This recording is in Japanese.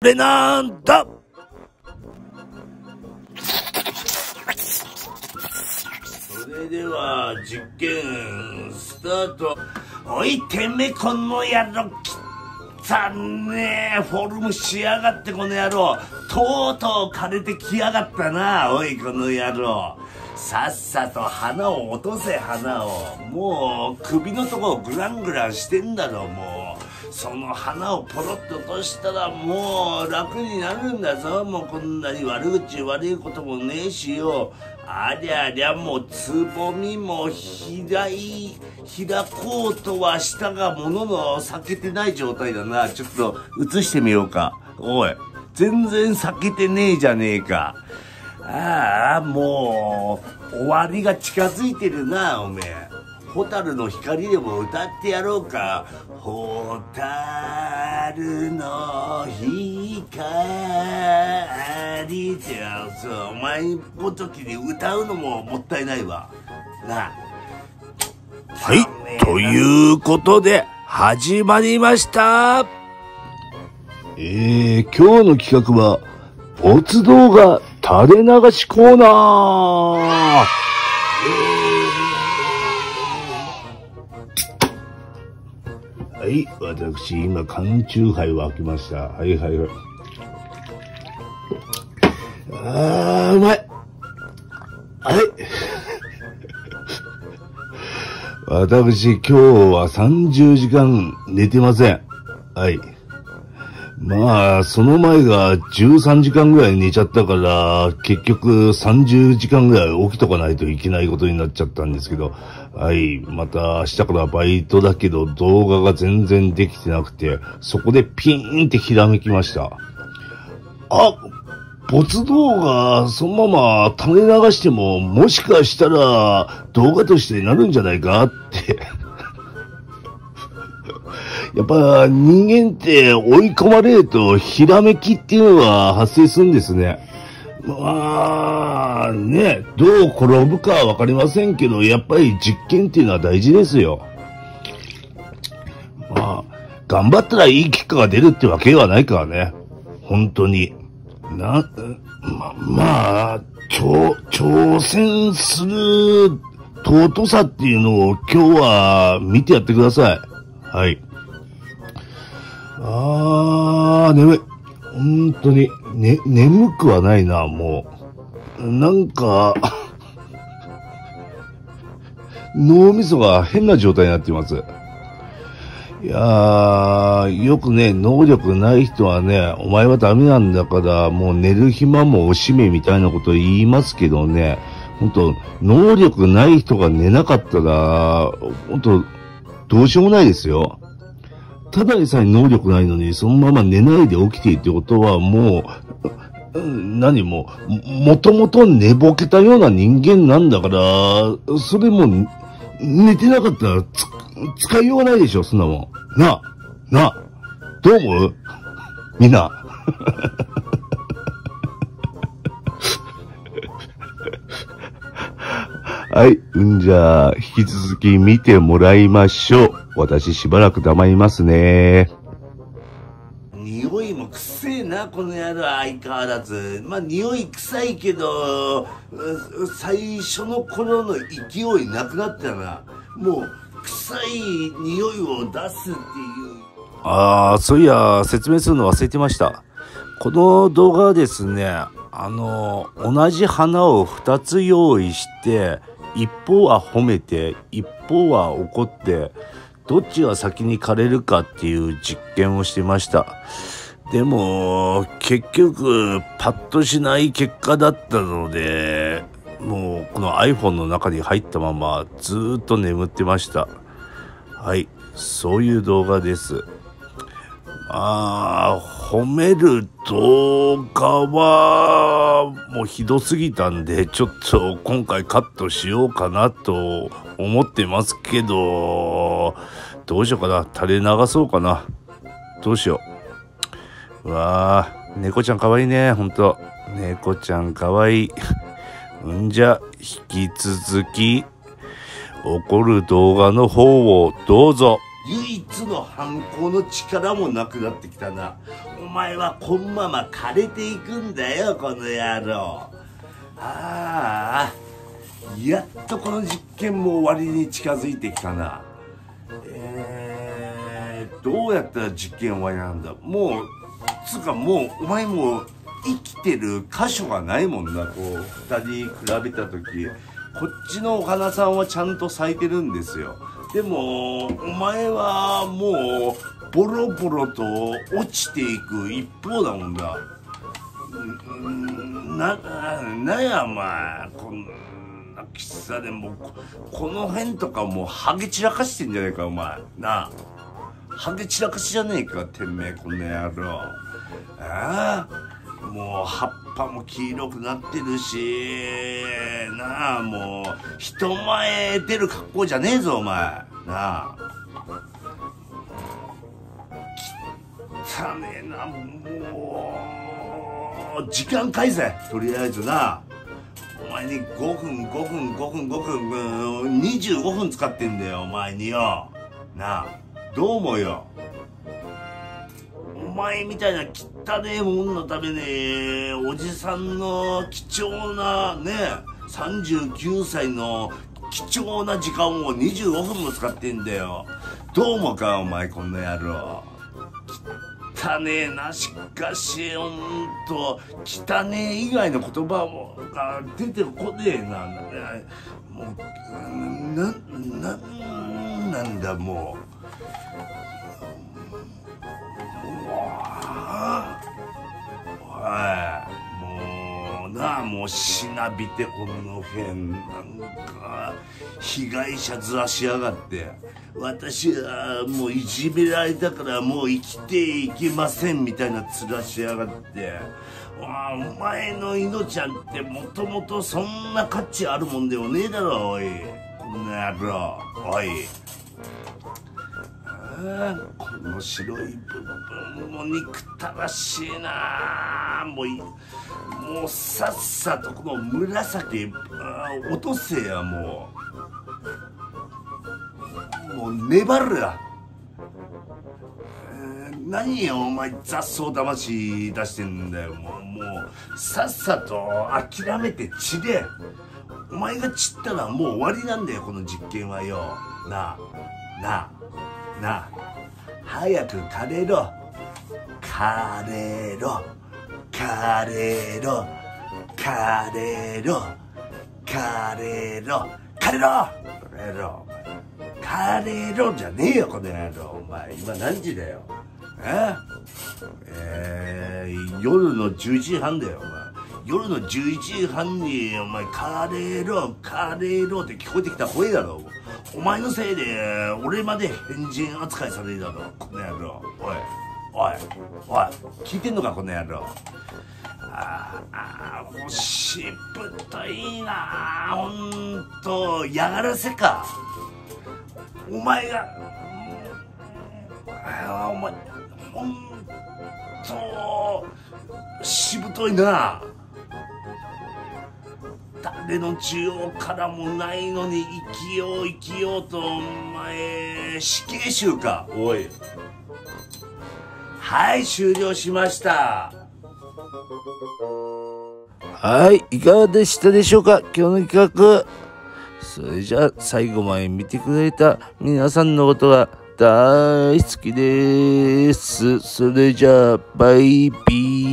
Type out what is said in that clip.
これなんだ。それでは実験スタート。おいてめえこの野郎、汚ねえフォルムしやがってこの野郎。とうとう枯れてきやがったな。おいこの野郎、さっさと花を落とせ。花をもう首のとこグラングランしてんだろ。もうその花をポロッと落としたらもう楽になるんだぞ。もうこんなに悪いこともねえしよ。ありゃりゃもうつぼみも開こうとはしたがものの咲けてない状態だな。ちょっと映してみようか。おい全然咲けてねえじゃねえか。ああもう終わりが近づいてるな。おめえ蛍の光でも歌ってやろうか。蛍の光ってお前の時に歌うのももったいないわな。はい、ということで始まりました。 今日の企画は没動画垂れ流しコーナー。はい、私今缶チューハイを開けました。はい。うまい。はい。私今日は30時間寝てません。はい。まあ、その前が13時間ぐらい寝ちゃったから、結局30時間ぐらい起きとかないといけないことになっちゃったんですけど、はい、また明日からバイトだけど動画が全然できてなくて、そこでピーンってひらめきました。あ、没動画そのまま垂れ流しても、もしかしたら動画としてなるんじゃないかって。やっぱ人間って追い込まれるとひらめきっていうのは発生するんですね。まあね、どう転ぶかはわかりませんけど、やっぱり実験っていうのは大事ですよ。まあ、頑張ったらいい結果が出るってわけではないからね。本当に。まあ、挑戦する尊さっていうのを今日は見てやってください。はい。眠い。本当に、眠くはないな、もう。なんか、脳みそが変な状態になっています。いやー、よくね、能力ない人はね、お前はダメなんだから、もう寝る暇も惜しめみたいなことを言いますけどね、本当能力ない人が寝なかったら、本当どうしようもないですよ。ただでさえ能力ないのに、そのまま寝ないで起きているってことは、もう、もともと寝ぼけたような人間なんだから、それも、寝てなかったら使いようがないでしょ、そんなもん。どう思うみんな。はい。じゃあ、引き続き見てもらいましょう。私しばらく黙りますね。 匂いもくせえな、この野郎相変わらず。まあ、匂い臭いけど、最初の頃の勢いなくなったな。もう、臭い匂いを出すっていう。 そういや、説明するの忘れてました。この動画はですね、同じ花を2つ用意して、一方は褒めて一方は怒って、どっちが先に枯れるかっていう実験をしてました。でも結局パッとしない結果だったので、もうこの iPhone の中に入ったままずーっと眠ってました。はい、そういう動画です。褒める動画はもうひどすぎたんで、ちょっと今回カットしようかなと思ってますけど、どうしようかな。垂れ流そうかな。どうしよう。猫ちゃんかわいいね。ほんと猫ちゃんかわいい。じゃ引き続き怒る動画の方をどうぞ。 唯一の反抗の力もなくなってきたな。お前はこんまま枯れていくんだよ、この野郎。ああ、やっとこの実験も終わりに近づいてきたな。どうやったら実験終わりなんだ。もうつうか、もうお前も生きてる箇所がないもんな。こう二人比べた時、こっちのお花さんはちゃんと咲いてるんですよ。でもお前はもうボロボロと落ちていく一方だもんだ。なんやお前、こんな喫茶店もこの辺とかもうハゲ散らかしてんじゃねえかお前な。ハゲ散らかしじゃねえかてめえこの野郎。もう葉っぱも黄色くなってるしなあ、もう人前出る格好じゃねえぞお前なあ。汚ねえな。もう時間返せとりあえずな。お前に5分25分使ってんだよお前によなあ。どう思うよ。お前みたいな汚ねえもんのためにおじさんの貴重なね39歳の貴重な時間を25分も使ってんだよ。どう思うかお前こんな野郎。汚ねえな。しかしほんと汚ねえ以外の言葉も出てこねえな。もうなんだもう。もうしなびてこの辺なんか被害者ずらしやがって。私はもういじめられたからもう生きていけませんみたいな面しやがって。お前の命なんてもともとそんな価値あるもんでもねえだろおいこんな野郎。おいこの白い部分も憎たらしいな。もうさっさとこの紫落とせや。もう粘るや。何よお前雑草魂出してんだよ。もうさっさと諦めて散れ。お前が散ったらもう終わりなんだよこの実験はよ。なあ早く枯れろ枯れろ枯れろ枯れろ枯れろ枯れろ枯れろじゃねえよこの野郎。お前今何時だよ。夜の11時半だよお前。夜の11時半にお前枯れろ枯れろって聞こえてきた声だろ。お前のせいで俺まで変人扱いされるだろこの野郎。おい聞いてんのかこの野郎。もうしぶといなほんと。嫌がらせかお前が。お前ほんとしぶといな。誰の需要からもないのに生きようとお前死刑囚かおい。はい終了しました。 はい、いかがでしたでしょうか今日の企画。それじゃあ最後まで見てくれた皆さんのことが大好きです。それじゃあバイビー。